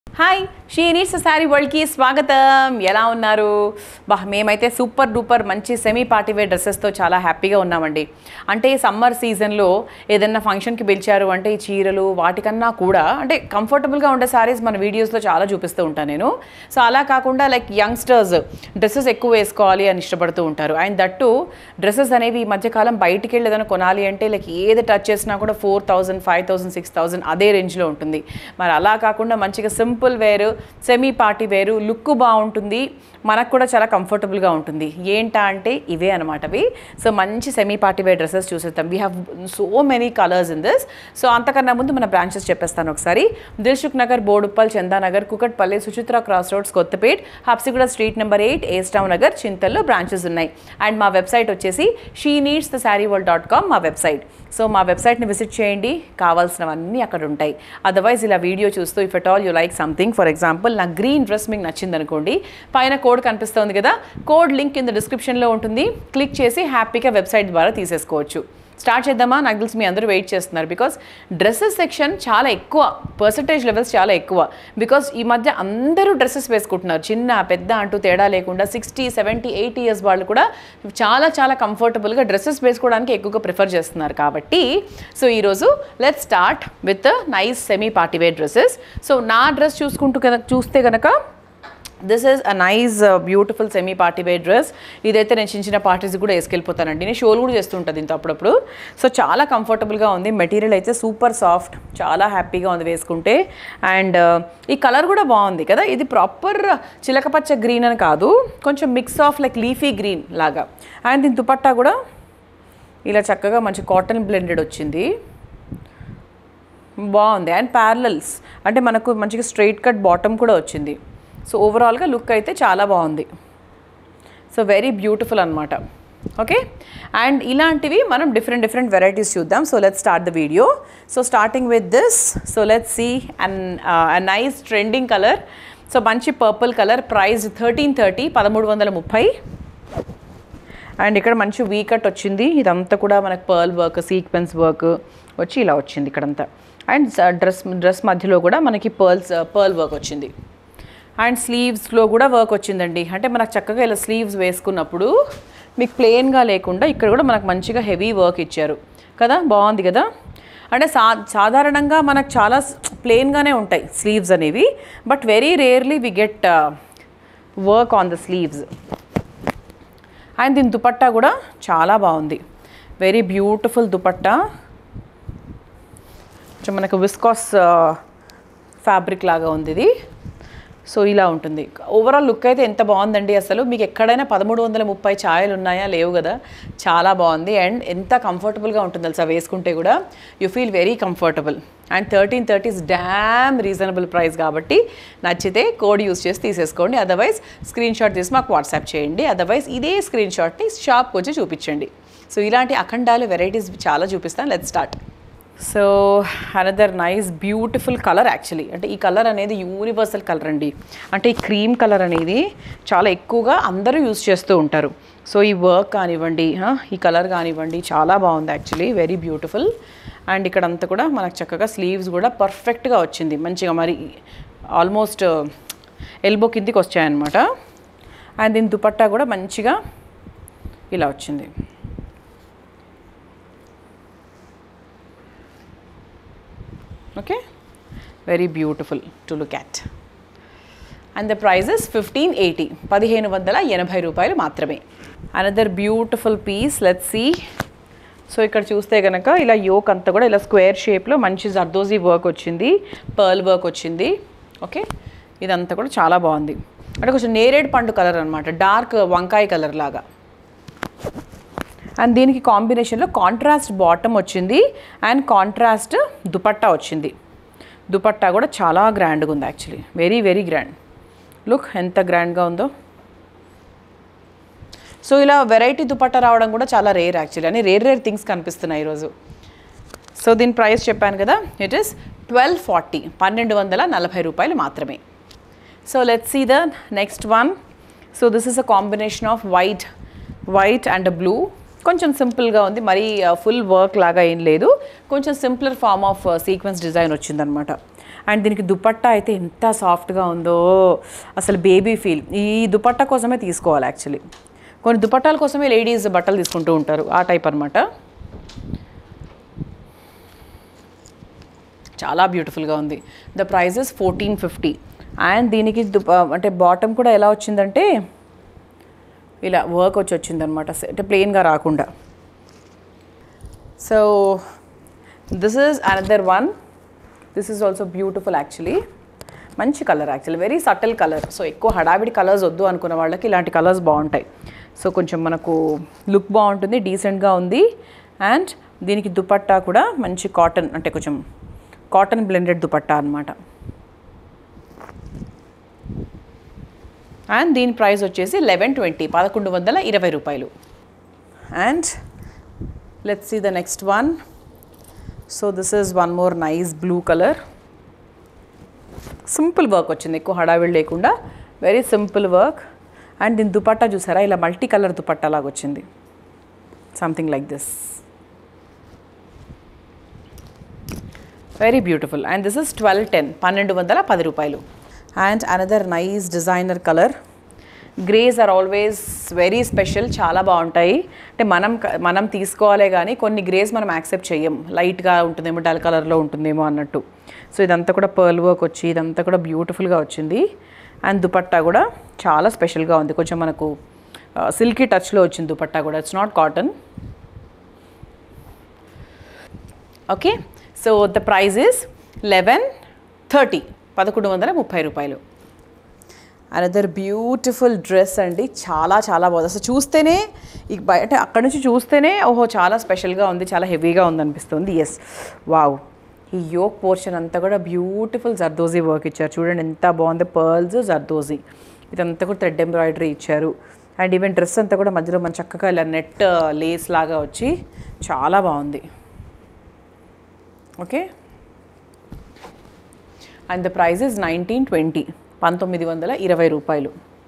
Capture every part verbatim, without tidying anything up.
Hi she needs sari వరల్డ్కి స్వాగతం. ఎలా ఉన్నారు? బా మేమైతే సూపర్ డూపర్ మంచి సెమీ పార్టీ వేర్ డ్రెస్సెస్తో చాలా హ్యాపీగా ఉన్నామండి. అంటే సమ్మర్ సీజన్లో ఏదైనా ఫంక్షన్కి పిలిచారు అంటే ఈ చీరలు వాటికన్నా కూడా అంటే కంఫర్టబుల్గా ఉండే శారీస్ మన వీడియోస్లో చాలా చూపిస్తూ ఉంటాను నేను. సో అలా కాకుండా లైక్ యంగ్స్టర్స్ డ్రెస్సెస్ ఎక్కువ వేసుకోవాలి అని ఇష్టపడుతూ ఉంటారు. అండ్ దట్టు డ్రెస్సెస్ అనేవి ఈ మధ్యకాలం బయటికి వెళ్ళి ఏదైనా కొనాలి అంటే లైక్ ఏది టచ్ చేసినా కూడా four thousand five thousand six thousand అదే రేంజ్లో ఉంటుంది. మరి అలా కాకుండా మంచిగా సింపుల్ వేరు సెమీ పార్టీ వేరు లుక్ బాగుంటుంది, మనకు కూడా చాలా కంఫర్టబుల్గా ఉంటుంది. ఏంటా అంటే ఇవే అనమాట అవి. సో మంచి సెమీ పార్టీ వేర్ డ్రెస్సెస్ చూసేద్దాం. We have so many colours in this. So అంతకన్నా ముందు మన బ్రాంచెస్ చెప్పేస్తాను ఒకసారి. Dilsukhnagar, Boduppal, Chandanagar, Kukatpally, Suchitra cross roads, Kothapet, Habsiguda street number eight, ఏస్టావ్ నగర్, చింతల్లో బ్రాంచెస్ ఉన్నాయి. అండ్ మా వెబ్సైట్ వచ్చేసి she needs the sari world dot com మా వెబ్సైట్. సో మా వెబ్సైట్ని విజిట్ చేయండి, కావాల్సినవన్నీ అక్కడ ఉంటాయి. అదర్వైజ్ ఇలా వీడియో చూస్తూ if at all you like something, for example నా గ్రీన్ డ్రెస్ మీకు నచ్చింది అనుకోండి, పైన కోడ్ కనిపిస్తుంది కదా, కోడ్ లింక్ కింద డిస్క్రిప్షన్లో ఉంటుంది, క్లిక్ చేసి హ్యాపీగా వెబ్సైట్ ద్వారా తీసేసుకోవచ్చు. స్టార్ట్ చేద్దామా? నాకు తెలిసి మీ అందరూ వెయిట్ చేస్తున్నారు. బికాస్ డ్రెస్సెస్ సెక్షన్ చాలా ఎక్కువ, పర్సంటేజ్ లెవెల్స్ చాలా ఎక్కువ. బికాస్ ఈ మధ్య అందరూ డ్రెస్సెస్ వేసుకుంటున్నారు, చిన్న పెద్ద అంటూ తేడా లేకుండా. సిక్స్టీ సెవెంటీ ఎయిటీ ఇయర్స్ వాళ్ళు కూడా చాలా చాలా కంఫర్టబుల్గా డ్రెస్సెస్ వేసుకోవడానికి ఎక్కువగా ప్రిఫర్ చేస్తున్నారు. కాబట్టి సో ఈరోజు let's start with nice semi party wear dresses. So నా డ్రెస్ చూసుకుంటూ కనుక చూస్తే కనుక this is a nice beautiful semi party wear dress. ఇదైతే నేను చిన్న చిన్న పార్టీస్ కూడా వేసుకెళ్ళిపోతానండి. నేను షోలు కూడా చేస్తుంటుంది ఇంత అప్పుడప్పుడు. సో చాలా కంఫర్టబుల్గా ఉంది. మెటీరియల్ అయితే సూపర్ సాఫ్ట్, చాలా హ్యాపీగా ఉంది వేసుకుంటే. అండ్ ఈ కలర్ కూడా బాగుంది కదా. ఇది ప్రాపర్ చిలకపచ్చ గ్రీన్ అని కాదు, కొంచెం mix of like leafy green లాగా. అండ్ దీని దుపట్టా కూడా ఇలా చక్కగా మంచి కాటన్ బ్లెండెడ్ వచ్చింది, బాగుంది. అండ్ ప్యారలల్స్ అంటే మనకు మంచిగా స్ట్రైట్ కట్ బాటమ్ కూడా వచ్చింది. సో ఓవరాల్గా లుక్ అయితే చాలా బాగుంది. సో వెరీ బ్యూటిఫుల్ అనమాట. ఓకే, అండ్ ఇలాంటివి మనం డిఫరెంట్ డిఫరెంట్ వెరైటీస్ చూద్దాం. So let's start the video. So starting with this. So let's see and a nice trending colour. So మంచి purple colour. Price thirteen thirty పదమూడు వందల ముప్పై. And ఇక్కడ మంచి వీ కట్ వచ్చింది. ఇదంతా కూడా మనకు పర్ల్ వర్క్, సీక్వెన్స్ వర్క్ వచ్చి ఇలా వచ్చింది ఇక్కడంతా. అండ్ డ్రెస్ డ్రెస్ మధ్యలో కూడా మనకి పర్ల్స్ పర్ల్ వర్క్ వచ్చింది. అండ్ స్లీవ్స్లో కూడా వర్క్ వచ్చిందండి. అంటే మనకు చక్కగా ఇలా స్లీవ్స్ వేసుకున్నప్పుడు మీకు ప్లెయిన్గా లేకుండా ఇక్కడ కూడా మనకు మంచిగా హెవీ వర్క్ ఇచ్చారు కదా, బాగుంది కదా. అంటే సా సాధారణంగా మనకు చాలా ప్లెయిన్గానే ఉంటాయి స్లీవ్స్ అనేవి, but very rarely we get work on the sleeves. And దీని దుపట్టా కూడా చాలా బాగుంది, వెరీ బ్యూటిఫుల్ దుపట్టా. కొంచెం మనకు విస్కాస్ ఫ్యాబ్రిక్ లాగా ఉంది ఇది. సో ఇలా ఉంటుంది. ఓవరాల్ లుక్ అయితే ఎంత బాగుందండి. అసలు మీకు ఎక్కడైనా పదమూడు వందల ముప్పై ఛాయలు ఉన్నాయా? లేవు కదా. చాలా బాగుంది. అండ్ ఎంత కంఫర్టబుల్గా ఉంటుంది తెలుసా వేసుకుంటే కూడా. You feel very comfortable. And thirteen thirty is damn reasonable price కాబట్టి నచ్చితే కోడ్ యూస్ చేసి తీసేసుకోండి. అదర్వైజ్ స్క్రీన్ షాట్ తీసి మాకు వాట్సాప్ చేయండి. అదర్వైజ్ ఇదే స్క్రీన్ షాట్ని షాప్కి వచ్చి చూపించండి. సో ఇలాంటి అఖండాలు వెరైటీస్ చాలా చూపిస్తాను. Let's start. So another nice beautiful colour. Actually అంటే ఈ కలర్ అనేది యూనివర్సల్ కలర్ అండి. అంటే ఈ క్రీమ్ కలర్ అనేది చాలా ఎక్కువగా అందరూ యూజ్ చేస్తూ ఉంటారు. సో ఈ వర్క్ కానివ్వండి, ఈ కలర్ కానివ్వండి, చాలా బాగుంది యాక్చువల్లీ, వెరీ బ్యూటిఫుల్. అండ్ ఇక్కడ అంతా కూడా మనకు చక్కగా స్లీవ్స్ కూడా పర్ఫెక్ట్గా వచ్చింది మంచిగా, మరి ఆల్మోస్ట్ ఎల్బో కిందికి వచ్చాయన్నమాట. అండ్ దీని దుపట్టా కూడా మంచిగా ఇలా వచ్చింది. Okay, very beautiful to look at. And the price is fifteen eighty పదిహేను వందల ఎనభై రూపాయలు మాత్రమే. Another beautiful piece. Let's see. So ఇక్కడ చూస్తే కనుక ఇలా యోక్ అంతా కూడా ఇలా స్క్వేర్ షేప్లో మంచి జర్దోజీ వర్క్ వచ్చింది, పర్ల్ వర్క్ వచ్చింది. ఓకే, ఇదంతా కూడా చాలా బాగుంది. అంటే కొంచెం నేరేడు పండు కలర్ అనమాట, డార్క్ వంకాయ కలర్ లాగా. అండ్ దీనికి కాంబినేషన్లో కాంట్రాస్ట్ బాటమ్ వచ్చింది అండ్ కాంట్రాస్ట్ దుపట్టా వచ్చింది. దుపట్టా కూడా చాలా గ్రాండ్గా ఉంది actually, very very grand. Look ఎంత గ్రాండ్గా ఉందో. సో ఇలా వెరైటీ దుపట్టా రావడం కూడా చాలా రేర్ యాక్చువల్లీ, అని రేర్ రేర్ థింగ్స్ కనిపిస్తున్నాయి ఈరోజు. సో దీని ప్రైస్ చెప్పాను కదా, ఇట్ ఈస్ ట్వెల్వ్ ఫార్టీ పన్నెండు వందల నలభై రూపాయలు మాత్రమే. So let's see the next one. So this is a combination of white white and blue. కొంచెం సింపుల్గా ఉంది, మరీ ఫుల్ వర్క్ లాగా ఏం లేదు, కొంచెం simpler form of sequence design వచ్చిందనమాట. అండ్ దీనికి దుపట్టా అయితే ఎంత సాఫ్ట్గా ఉందో, అసలు బేబీ ఫీల్. ఈ దుపట్టా కోసమే తీసుకోవాలి యాక్చువల్లీ. కొన్ని దుపట్టాల కోసమే లేడీస్ బట్టలు తీసుకుంటూ ఉంటారు, ఆ టైప్ అనమాట. చాలా బ్యూటిఫుల్గా ఉంది. The prices fourteen fifty. And దీనికి దుప అంటే బాటమ్ కూడా ఎలా వచ్చిందంటే ఇలా వర్క్ వచ్చి వచ్చిందనమాట, అంటే ప్లెయిన్గా రాకుండా. So this is another one. This is also beautiful actually. మంచి colour actually, very subtle colour. So ఎక్కువ హడావిడి కలర్స్ వద్దు అనుకున్న వాళ్ళకి ఇలాంటి కలర్స్ బాగుంటాయి. సో కొంచెం మనకు లుక్ బాగుంటుంది, డీసెంట్గా ఉంది. అండ్ దీనికి దుపట్టా కూడా మంచి కాటన్, అంటే కొంచెం కాటన్ బ్లెండెడ్ దుపట్టా అనమాట. అండ్ దీని ప్రైస్ వచ్చేసి లెవెన్ ట్వంటీ, పదకొండు వందల ఇరవై రూపాయలు. And let's see the next one. So this is one more nice blue colour. Simple work వచ్చింది, ఎక్కువ హడావిడి లేకుండా, వెరీ సింపుల్ వర్క్. అండ్ దీని దుపట్టా చూసారా, ఇలా మల్టీ కలర్ దుపట్టా లాగా వచ్చింది, something like this. Very beautiful. And this is twelve ten, పన్నెండు వందల పది రూపాయలు. And another nice designer colour. Greys are always very special, చాలా బాగుంటాయి. అంటే మనం మనం తీసుకోవాలే కానీ కొన్ని గ్రేస్ మనం యాక్సెప్ట్ చేయం, లైట్గా ఉంటుందేమో, డల్ కలర్లో ఉంటుందేమో అన్నట్టు. సో ఇదంతా కూడా పర్ల్ వర్క్ వచ్చి ఇదంతా కూడా బ్యూటిఫుల్గా వచ్చింది. అండ్ దుపట్టా కూడా చాలా స్పెషల్గా ఉంది, కొంచెం మనకు సిల్కీ టచ్లో వచ్చింది దుపట్టా కూడా. It's not cotton. Okay, so the price is eleven thirty, పదకొండు వందల ముప్పై రూపాయలు. అనదర్ బ్యూటిఫుల్ డ్రెస్ అండి, చాలా చాలా బాగుంది. అసలు చూస్తేనే అంటే అక్కడి నుంచి చూస్తేనే ఓహో చాలా స్పెషల్గా ఉంది, చాలా హెవీగా ఉంది అనిపిస్తుంది. Yes, wow. ఈ యోక్ పోర్షన్ అంతా కూడా బ్యూటిఫుల్ జర్దోజీ వర్క్ ఇచ్చారు, చూడండి ఎంత బాగుంది. పర్ల్స్, జర్దోజీ, ఇదంతా కూడా థ్రెడ్ ఎంబ్రాయిడరీ ఇచ్చారు. అండ్ ఈవెన్ డ్రెస్ అంతా కూడా మధ్యలో మన చక్కగా ఇలా నెట్ లేస్ లాగా వచ్చి చాలా బాగుంది. Okay, and the price is nineteen twenty, పంతొమ్మిది వందల ఇరవై రూపాయలు.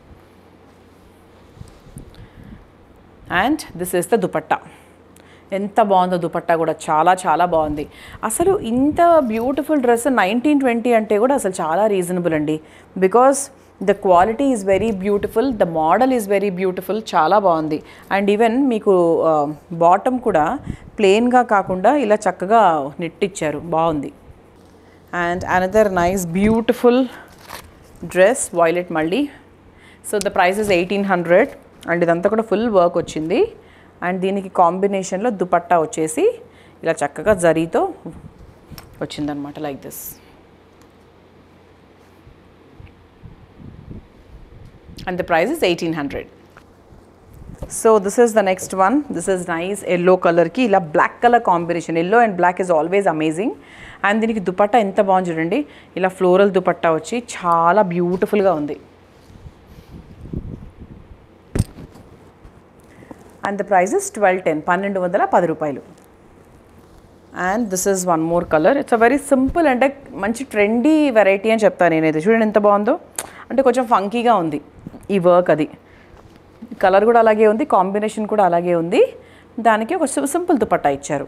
And this is the dupatta. ఎంత బాగుందో దుపట్టా కూడా, చాలా చాలా బాగుంది. అసలు ఇంత బ్యూటిఫుల్ డ్రెస్ నైన్టీన్ ట్వంటీ అంటే కూడా అసలు చాలా రీజనబుల్ అండి, because the quality is very beautiful, the model is very beautiful, చాలా బాగుంది. అండ్ ఈవెన్ మీకు బాటమ్ కూడా ప్లెయిన్గా కాకుండా ఇలా చక్కగా నెట్ ఇచ్చారు, బాగుంది. And another nice beautiful dress, violet మళ్ళీ. So the price is eighteen hundred. And ఇదంతా కూడా ఫుల్ వర్క్ వచ్చింది. అండ్ దీనికి కాంబినేషన్లో దుపట్టా వచ్చేసి ఇలా చక్కగా జరీతో వచ్చిందనమాట, like this. And the price is eighteen hundred. So this is the next one. This is nice yellow color ki ila black color combination. Yellow and black is always amazing. And దీనికి దుపట్టా ఎంత బాగుంది చూడండి, ఇలా floral dupatta వచ్చి చాలా బ్యూటిఫుల్గా ఉంది. And the price is twelve ten, పన్నెండు వందల పది రూపాయలు. And this is one more color. It's a very simple and మంచి ట్రెండీ వెరైటీ అని చెప్తాను నేనైతే. చూడండి ఎంత బాగుందో, అంటే కొంచెం ఫంకీగా ఉంది ఈ వర్క్. అది కలర్ కూడా అలాగే ఉంది, కాంబినేషన్ కూడా అలాగే ఉంది. దానికి ఒక సింపుల్ దుపట్టా ఇచ్చారు.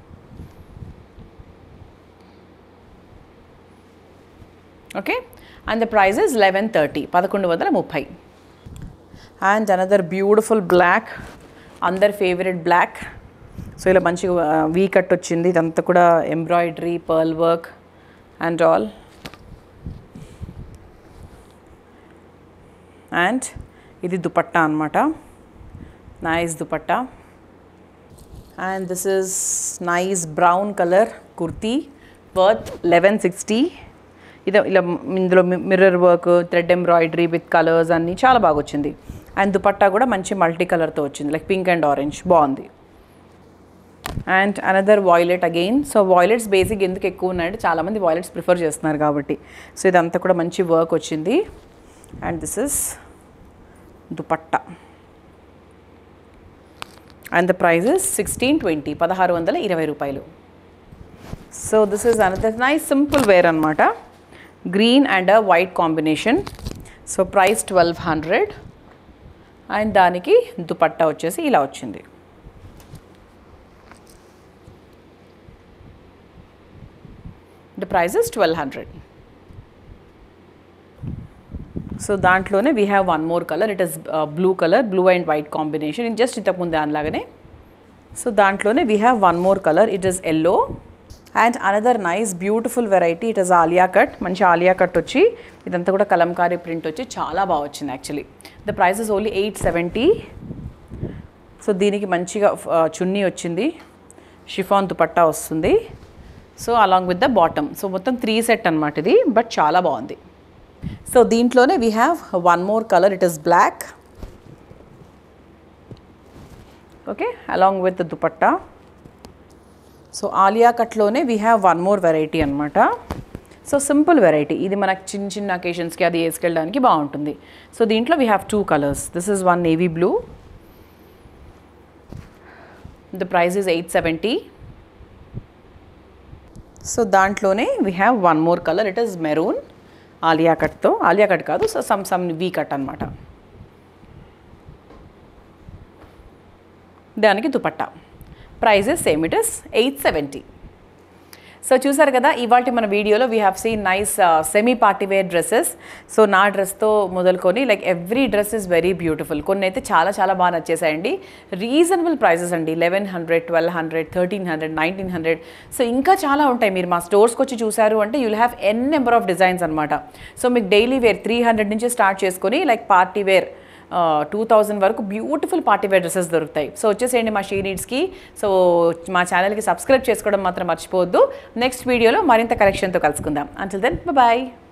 Okay, and the price is eleven thirty, పదకొండు వందల ముప్పై. అండ్ అనదర్ బ్యూటిఫుల్ బ్లాక్, అందర్ ఫేవరెట్ బ్లాక్. సో ఇలా మంచిగా వీ కట్ వచ్చింది, ఇదంతా కూడా embroidery, pearl work and all. And ఇది దుపట్టా అనమాట, nice dupatta. And this is nice brown colour kurti, worth eleven sixty. ఇది ఇలా ఇందులో mirror work, thread embroidery with colours అన్నీ చాలా బాగా వచ్చింది. అండ్ దుపట్టా కూడా మంచి మల్టీ కలర్తో వచ్చింది, లైక్ పింక్ అండ్ ఆరెంజ్, బాగుంది. And another violet again. So violets basic ఎందుకు ఎక్కువ ఉన్నాయంటే చాలామంది వాయిలెట్స్ ప్రిఫర్ చేస్తున్నారు కాబట్టి. సో ఇదంతా కూడా మంచి వర్క్ వచ్చింది. And this is dupatta. And the price is sixteen twenty, పదహారు వందల ఇరవై రూపాయలు. So this is another nice simple wear అనమాట, green and white combination. So price twelve hundred. And దానికి దుపట్టా వచ్చేసి ఇలా వచ్చింది. The price is twelve hundred. So దాంట్లోనే we have one more colour, it is blue colour, blue and white combination, ఇది just ఇంతకుముందు దానిలాగానే. So దాంట్లోనే we have one more colour, it is yellow and another nice beautiful variety, it is Alia cut. మంచి Alia cut వచ్చి ఇదంతా కూడా Kalamkari print వచ్చి చాలా బాగా వచ్చింది actually. The price is only eight seventy. So దీనికి మంచిగా చున్నీ వచ్చింది, షిఫాన్ దుపట్టా వస్తుంది. So along with the bottom, so మొత్తం త్రీ సెట్ అనమాట ఇది, బట్ చాలా బాగుంది. సో దీంట్లోనే we have one more colour, it is black. Okay, along with the dupatta. So Alia కట్లోనే we have one more variety అనమాట. సో సింపుల్ వెరైటీ, ఇది మనకు చిన్న చిన్న అకేషన్స్కి అది వేసుకెళ్ళడానికి బాగుంటుంది. సో దీంట్లో we have two colours, this is one navy blue, the price is eight seventy. So దాంట్లోనే we have one more colour, it is maroon, Alia కట్తో, ఆలియా కట్ కాదు, so some some V cut అనమాట. దానికి dupatta, price is same, it is eight seventy. So చూసారు కదా ఇవాళ మన వీడియోలో we have seen nice semi party wear dresses. So నా డ్రెస్తో మొదలుకొని like every dress is very beautiful. కొన్ని అయితే చాలా చాలా బాగా నచ్చేసాయండి. రీజనబుల్ ప్రైసెస్ అండి, eleven hundred twelve hundred thirteen hundred nineteen hundred so ఇంకా చాలా ఉంటాయి. మీరు మా స్టోర్స్కి వచ్చి చూసారు అంటే you'll have n number of designs అనమాట. సో మీకు డైలీ వేర్ త్రీ హండ్రెడ్ నుంచి స్టార్ట్ చేసుకొని like party wear two thousand వరకు బ్యూటిఫుల్ పార్టీ వేర్ డ్రెస్సెస్ దొరుకుతాయి. సో వచ్చేసేయండి మా షీ నీడ్స్కి. సో మా ఛానల్కి సబ్స్క్రైబ్ చేసుకోవడం మాత్రం మర్చిపోవద్దు. నెక్స్ట్ వీడియోలో మరింత కలెక్షన్తో కలుసుకుందాం. Until then bye.